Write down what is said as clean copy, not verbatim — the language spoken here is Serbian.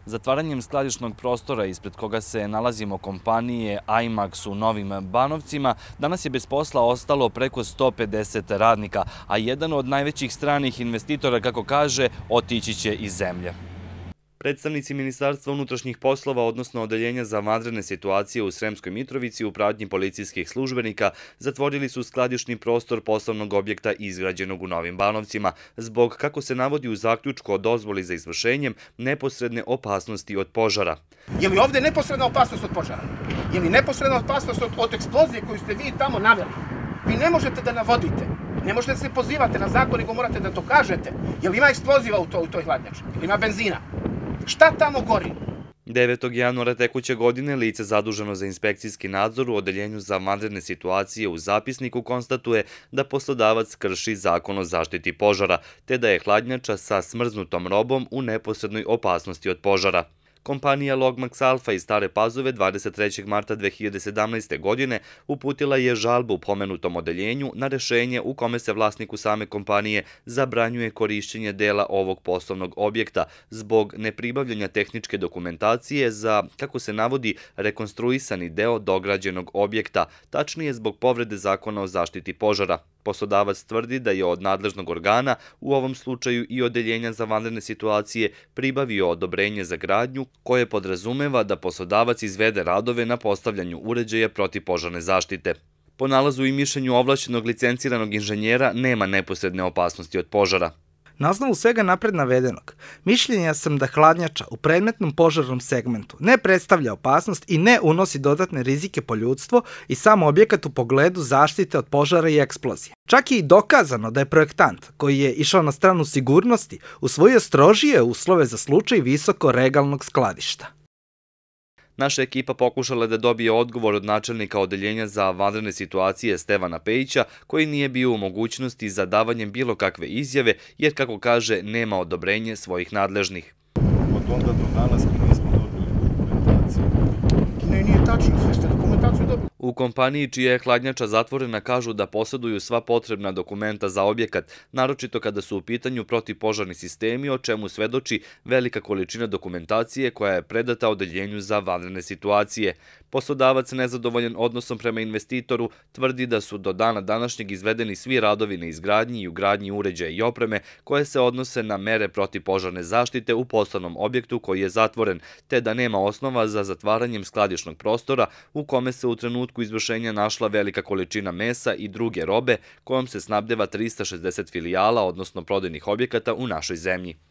Zatvaranjem skladišnog prostora ispred koga se nalazimo kompanije IMAX u Novim Banovcima, danas je bez posla ostalo preko 150 radnika, a jedan od najvećih stranih investitora, kako kaže, otići će iz zemlje. Predstavnici Ministarstva unutrašnjih poslova, odnosno Odeljenja za vanredne situacije u Sremskoj Mitrovici u pratnji policijskih službenika, zatvorili su skladišni prostor poslovnog objekta izgrađenog u Novim Banovcima zbog, kako se navodi u zaključku o dozvoli za izvršenjem, neposredne opasnosti od požara. Je li ovdje neposredna opasnost od požara? Je li neposredna opasnost od eksplozije koju ste vi tamo naveli? Vi ne možete da navodite. Ne možete da se pozivate na zakon, nego morate da to kažete. Je li ima eksploziva u toj hladnjači? Je li ima benzina? Šta tamo gori? 9. januara tekuće godine lice zaduženo za inspekcijski nadzor u Odeljenju za vanredne situacije u zapisniku konstatuje da poslodavac krši zakon o zaštiti požara, te da je hladnjača sa smrznutom robom u neposrednoj opasnosti od požara. Kompanija Logmax Alfa iz Stare Pazove 23. marta 2017. godine uputila je žalbu u pomenutom odeljenju na rešenje u kome se vlasniku same kompanije zabranjuje korišćenje dela ovog poslovnog objekta zbog nepribavljanja tehničke dokumentacije za, kako se navodi, rekonstruisani deo dograđenog objekta, tačnije zbog povrede zakona o zaštiti požara. Poslodavac tvrdi da je od nadležnog organa, u ovom slučaju i Odeljenja za vanredne situacije, pribavio odobrenje za gradnju koje podrazumeva da poslodavac izvede radove na postavljanju uređaja protivpožarne zaštite. Po nalazu i mišljenju ovlašćenog licenciranog inženjera nema neposredne opasnosti od požara. Na osnovu svega napred navedenog, mišljenja sam da hladnjača u predmetnom požarnom segmentu ne predstavlja opasnost i ne unosi dodatne rizike po ljudstvo i sam objekat u pogledu zaštite od požara i eksplozije. Čak je i dokazano da je projektant, koji je išao na stranu sigurnosti, usvojio strožije uslove za slučaj visoko regalnog skladišta. Naša ekipa pokušala da dobije odgovor od načelnika Odeljenja za vanredne situacije Stevana Pejića, koji nije bio u mogućnosti za davanjem bilo kakve izjave, jer, kako kaže, nema odobrenje svojih nadležnih. Od onda do danas mi nismo dobili dokumentaciju. Ne, nije tačno, sve ste dokumentaciju dobili. U kompaniji čija je hladnjača zatvorena kažu da posjeduju sva potrebna dokumenta za objekat, naročito kada su u pitanju protivpožarni sistemi, o čemu svedoči velika količina dokumentacije koja je predata Odeljenju za vanredne situacije. Poslodavac, nezadovoljan odnosom prema investitoru, tvrdi da su do dana današnjeg izvedeni svi radovi na izgradnji i ugradnji uređaja i opreme koje se odnose na mere protivpožarne zaštite u poslovnom objektu koji je zatvoren, te da nema osnova za zatvaranjem skladišnog prostora u kome se u trenutku izvršenja našla velika količina mesa i druge robe kojom se snabdeva 360 filijala, odnosno prodajnih objekata u našoj zemlji.